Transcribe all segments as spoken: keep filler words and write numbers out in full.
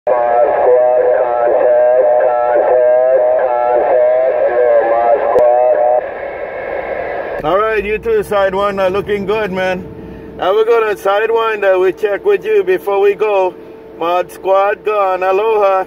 Mod Squad, contact, contact, contact, hello, Mod Squad. Alright, you two Sidewinder looking good, man. Now we're gonna Sidewinder, we check with you before we go. Mod Squad gone, aloha.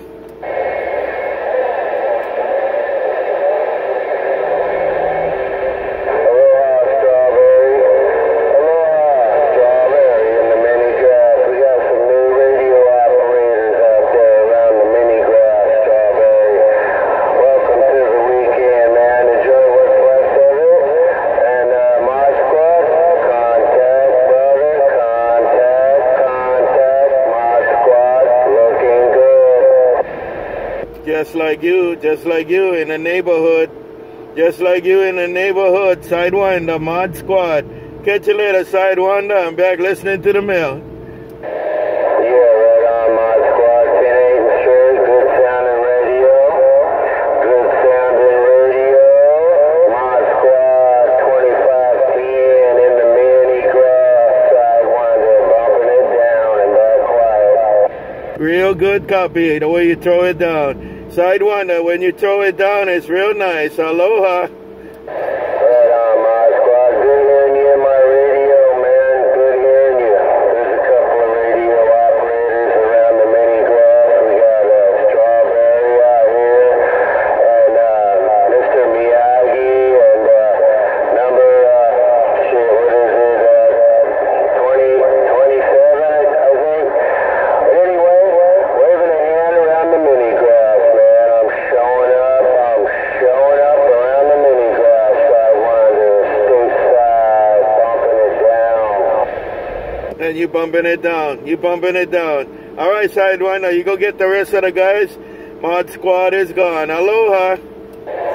Just like you, just like you in the neighborhood. Just like you in the neighborhood, Sidewinder, Mod Squad. Catch you later, Sidewinder. I'm back listening to the mail. Yeah, right on, Mod Squad. ten eight and straight. Good sounding radio. Good sounding radio. Mod Squad, twenty-five ten in the mini grass. Sidewinder, bumping it down and back quiet. Real good copy, the way you throw it down. Sidewinder, when you throw it down, it's real nice. Aloha. Right on, Mod Squad. Good hearing you in my radio, man. Good hearing you. There's a couple of radio operators around the mini grass. We got uh, Strawberry out here, and uh, Mister Miyagi, and uh, number, uh, shit, what is it, uh, twenty, twenty-seven, I, I think. But anyway, waving a hand around the mini grass, man. I'm showing up. I'm showing up around the mini grass. Sidewinder, stateside, bumping it down. And you bumping it down. You bumping it down. Alright, Sidewinder, you go get the rest of the guys. Mod Squad is gone. Aloha.